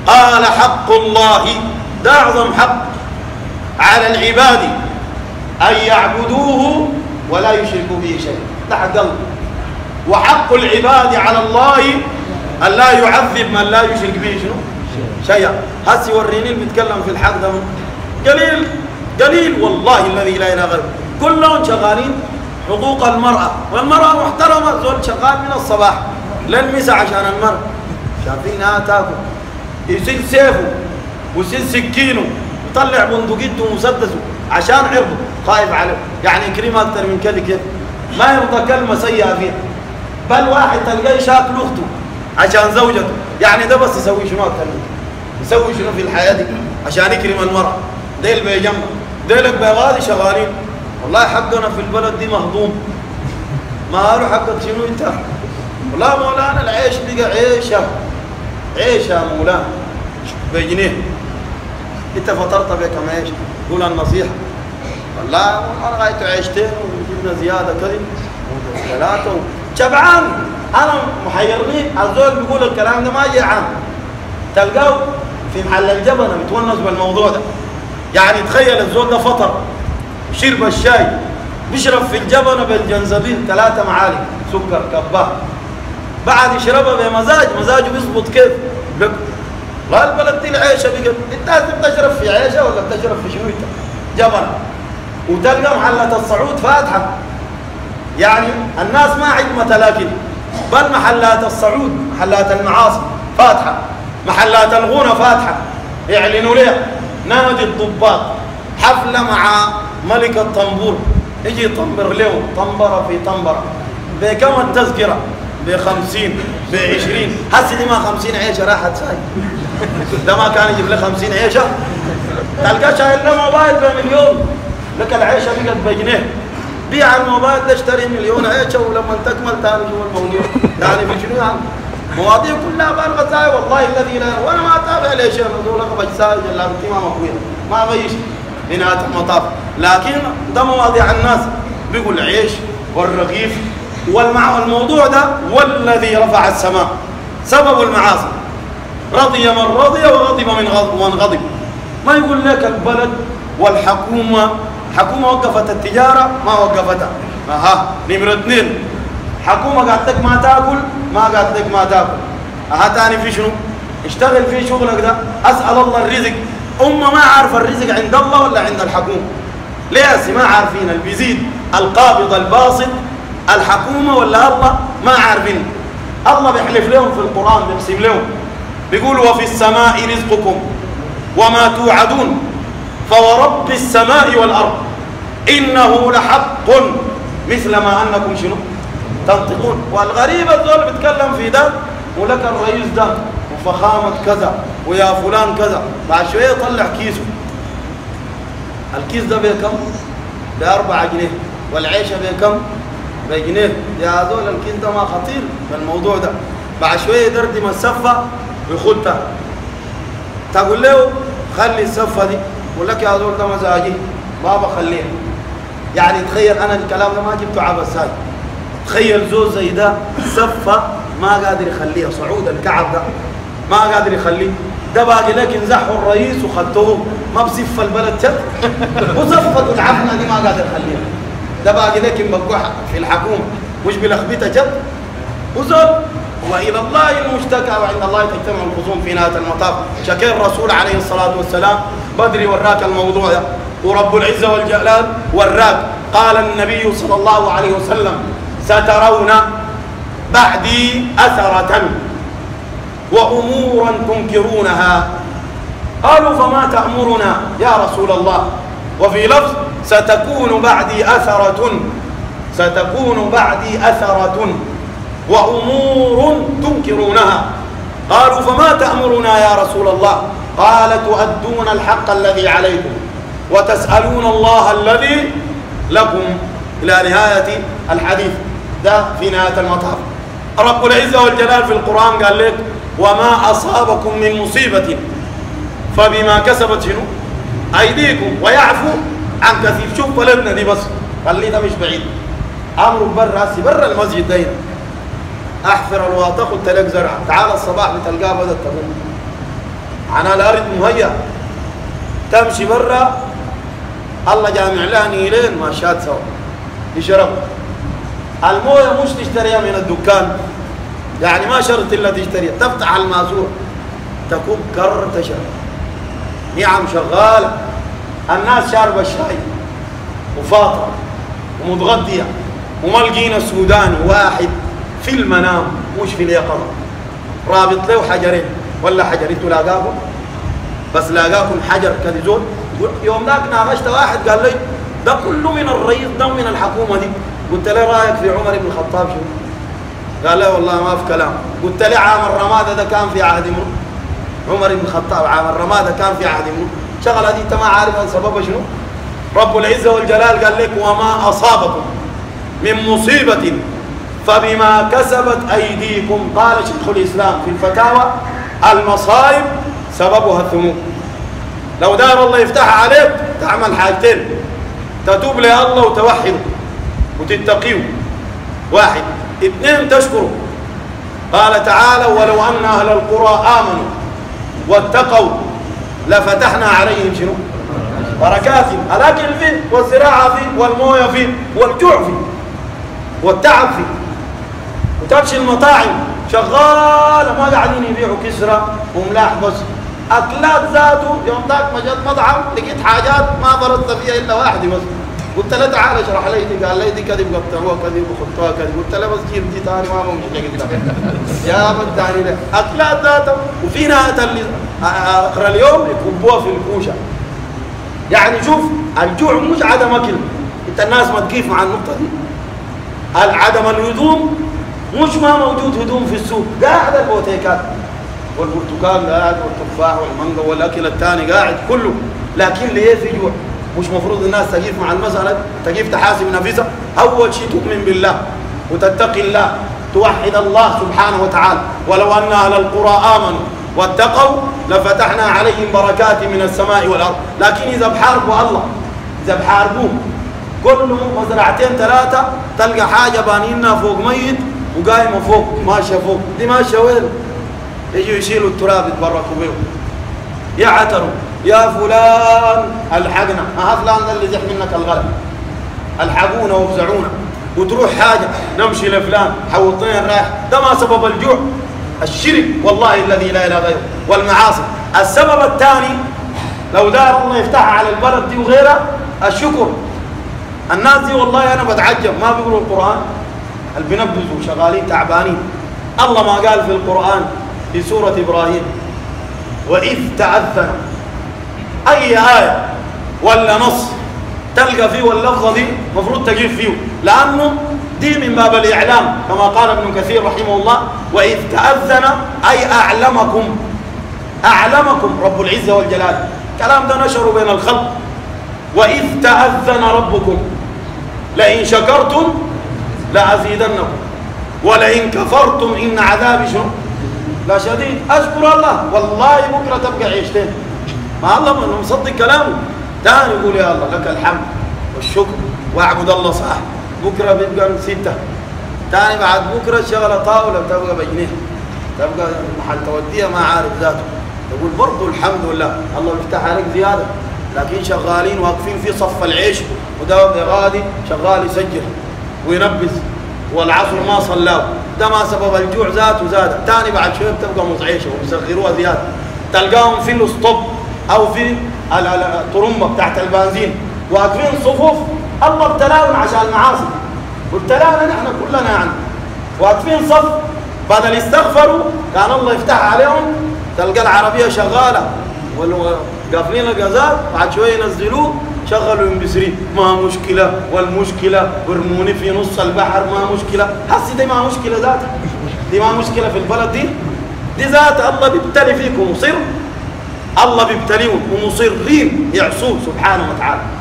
قال حق الله، ده أعظم حق على العباد أن يعبدوه ولا يشركوا به شيئا، ده حق الله. وحق العباد على الله أن لا يعذب من لا يشرك به شنو؟ شيئا. هسي وريني اللي بيتكلم في الحق ده قليل قليل والله الذي لا إله غيره. كلهم شغالين حقوق المرأة، والمرأة محترمة، زول شغال من الصباح للمساء عشان المرأة، شايفينها تاكل، يسيل سيفه ويسيل سكينه ويطلع بندقيته ومسدسه عشان عرضه خايف عليه، يعني يكرمها أكثر من كده كيف؟ ما يرضى كلمة سيئة فيها. بل واحد تلقاه شاكل أخته عشان زوجته، يعني ده بس يسوي شنو أكثر من كده؟ يسوي شنو في الحياة دي عشان يكرم المرأة؟ ديل بيجمع ديلك بيغادي شغالين. والله حقنا في البلد دي مهضوم. ما قالوا حقك شنو انت؟ والله مولانا العيش بقى عيشه عيشه يا مولانا بجنيه. انت فطرت بكم عيش؟ قول النصيحه. والله انا غايت عيشتين وجبنا زياده كذا ثلاثه شبعان. انا محيرني الزول بيقول الكلام ده ما جيعان، تلقاه في محل الجبنه متونس بالموضوع ده. يعني تخيل الزول ده فطر شرب الشاي بيشرب في الجبنه بالجنزبيل 3 معالق سكر كباه، بعد يشربها بمزاج، مزاجه بيظبط كيف؟ لا البلد دي العيشه بقت انت بتشرب في عيشه ولا بتشرب في شنو انت؟ جبنه. وتلقى محلات الصعود فاتحه، يعني الناس ما عدمت، لكن بل محلات الصعود محلات المعاصي فاتحه، محلات الغنى فاتحه، يعلنوا ليه نادي الضباط حفله مع ملك الطنبور، يجي يطنبر له طنبره في طنبره. بكم التذكره؟ ب50 ب20. هسه دي ما 50 عيشه راحت ساي. ده ما كان يجيب له 50 عيشه، تلقى شايل له موبايل ب1,000,000، لك العيشه بقت بجنيه. بيع الموبايل ده اشتري 1,000,000 عيشه ولما تكمل ثاني شو الموضوع؟ يعني في شنو يعني؟ مواضيع كلها بالغه ساي والله الذي لا، وانا ما اتابع ليش انا دول اخبج ساي الا بتمام اخويا ما بيش بنهايه المطاف. لكن ده مواضيع الناس بيقول العيش والرغيف والموضوع ده والذي رفع السماء سبب المعاصي. رضي من رضي وغضب من غضب. ما يقول لك البلد والحكومة، حكومة وقفت التجارة ما وقفتها. نمرة 2 حكومة قالت لك ما تاكل ما قالت لك ما تاكل. تاني في شنو؟ اشتغل في شغلك ده، اسأل الله الرزق. ما عارفة الرزق عند الله ولا عند الحكومة؟ ليه ما عارفين؟ اللي بيزيد القابض الباسط الحكومة ولا الله؟ ما عارفين. الله بيحلف لهم في القرآن، بيقسم لهم بيقول وفي السماء رزقكم وما توعدون فورب السماء والأرض إنه لحق مثل ما أنكم شنو تنطقون. والغريب الزول بيتكلم في ده ولك الرئيس ده وفخامة كذا ويا فلان كذا، بعد شوية يطلع كيسه. الكيس ده بكم؟ ب4 جنيه، والعيشة بكم؟ بجنيه. يا زول الكيس ده ما خطير بالموضوع ده. بعد شوية يدردم السفة ويخدها، تقول له خلي السفة دي، يقول لك يا زول ده مزاجي ما بخليها. يعني تخيل أنا الكلام ده ما جبته عبث هاي. تخيل زول زي ده سفة ما قادر يخليها، صعود الكعب ده ما قادر يخليه. ده باقي لك انزحوا الرئيس وخدتوه ما بصف البلد شد وصفة العفنة دي ما قادر يخليها. ده باقي لك مبقوح في الحكومة مش بلخبطة جد وزول. وإلى الله المشتكى وعند الله تجتمع الخصوم في نهاية المطاف. شكر الرسول عليه الصلاة والسلام بدري وراك الموضوع ده، ورب العزة والجلال وراك. قال النبي صلى الله عليه وسلم سترون بعدي أثرة وأمورا تنكرونها. قالوا فما تأمرنا يا رسول الله؟ وفي لفظ ستكون بعدي أثرة وأمور تنكرونها. قالوا فما تأمرنا يا رسول الله؟ قال تؤدون الحق الذي عليكم وتسألون الله الذي لكم، إلى نهاية الحديث. ده في نهاية المطاف. رب العزة والجلال في القرآن قال لك وما أصابكم من مصيبة فبما كسبت شنو أيديكم ويعفو عن كثير. شوف بلدنا دي بس خلي ده مش بعيد، أمرك برا المسجد دايما احفر الواطة قلت لك زرع، تعال الصباح بتلقاه بدأت تقوم عنها الأرض مهيأ، تمشي برا الله جامع لها نيلين ماشيات سوا يشرب. المويه مش تشتريها من الدكان، يعني ما شرط الا تشتريها، تفتح الماسوره تكون كر تشرب. نعم شغاله، الناس شاربه الشاي وفاطره ومتغديه، وما لقينا السوداني واحد في المنام مش في اليقظه رابط له حجرين ولا حجر. انتوا لاقاكم بس لاقاكم حجر كذا زول. يوم ذاك ناقشت واحد قال لي ده كله من الرئيس، ده من الحكومه دي. قلت له رايك في عمر بن الخطاب شو؟ قال لا والله ما في كلام. قلت له عام الرماده ده كان في عهد منو؟ عمر بن الخطاب عام الرماده كان في عهد منو؟ شغله دي انت ما عارف سببها شنو؟ رب العزه والجلال قال لك وما اصابكم من مصيبه فبما كسبت ايديكم. قال شيخ الاسلام في الفتاوى المصائب سببها الذنوب. لو دار الله يفتح عليك تعمل حاجتين، تتوب لله وتوحده وتتقيه، واحد. اثنين تشكره. قال تعالى ولو أن أهل القرى آمنوا واتقوا لفتحنا عليهم شنو؟ بركات. الأكل فيه والزراعة فيه والمويه فيه والجوع فيه والتعب فيه، وتمشي المطاعم شغالة ما قاعدين يبيعوا كسرة وملاح بس، أكلات ذاته. يوم ذاك ما جت مطعم لقيت حاجات ما فرضت فيها إلا واحدة بس. قلت له تعال اشرح لي دي. قال لي دي كذب قطعوها كذب وخطوها كذب. قلت له بس جيب دي ثاني ما ممكن يا من ثاني ده أكلات ذاته. وفي نهاية اللي آخر اليوم يكبوها في الكوشة. يعني شوف الجوع مش عدم أكل. أنت الناس ما تقيف مع النقطة دي. عدم الهدوم مش ما موجود هدوم في السوق، قاعد البوتيكات والبرتقال قاعد والتفاح والمانجا والاكل الثاني قاعد كله. لكن ليه في جوع؟ مش مفروض الناس تقيف مع المسألة، تقيف تحاسب نفسها. أول شيء تؤمن بالله وتتقي الله، توحد الله سبحانه وتعالى. ولو أن أهل القرى آمنوا واتقوا لفتحنا عليهم بركات من السماء والأرض. لكن إذا بحاربوا الله، إذا بحاربوه كل مزرعتين ثلاثة تلقى حاجة بانينها فوق ميت وقايمة فوق ماشية فوق. دي ماشية وين؟ يجوا يشيلوا التراب يتبركوا بيه، يعتروا يا فلان الحقنا، فلان ده اللي زح منك الغلب، الحقونا وافزعونا. وتروح حاجة نمشي لفلان حوطين رايح. ده ما سبب الجوع؟ الشرك والله الذي لا إله غيره والمعاصي. السبب الثاني لو دار الله يفتحها على البلد دي وغيرها الشكر. الناس دي والله أنا بتعجب ما بيقولوا القرآن، اللي بينبذوا شغالين تعبانين. الله ما قال في القرآن في سورة إبراهيم وإذ تأذن، أي آية ولا نص تلقى فيه واللفظة دي مفروض تجيب فيه، لأنه دي من باب الإعلام كما قال ابن كثير رحمه الله وإذ تأذن أي أعلمكم. أعلمكم رب العزة والجلال. كلام ده نشره بين الخلق. وإذ تأذن ربكم لئن شكرتم لأزيدنكم ولئن كفرتم إن عذابي شنو لا شديد. أشكر الله والله بكرة تبقى عيشتين ما الله مصدق كلامه. تاني يقول يا الله لك الحمد والشكر واعبد الله صح. بكرة بيبقى 6، تاني بعد بكرة شغلة طاولة تبقى بجنيه، تبقى محل توديها ما عارف ذاته. يقول برضه الحمد لله الله يفتح عليك زيادة. لكن شغالين واقفين في صف العيش وده غادي شغال يسجل وينبذ والعصر ما صلاه. ده ما سبب الجوع ذاته زاد. تاني بعد شويه بتبقى مزعيشه وبيصغروها زياده. تلقاهم في الاسطب او في الطرمبه بتاعت البنزين واقفين صفوف. الله ابتلاهم عشان المعاصي وابتلانا نحن كلنا يعني. واقفين صف بدل يستغفروا كان الله يفتح عليهم. تلقى العربيه شغاله قافلين الغازات بعد شويه ينزلوه شغلوا ينبسري ما مشكله والمشكله ورموني في نص البحر ما مشكله. حسي دي ما مشكله ذاتها، دي ما مشكله في البلد دي ذات الله بيبتلي فيكم مصر. الله بيبتليهم ومصرين يعصوه سبحانه وتعالى.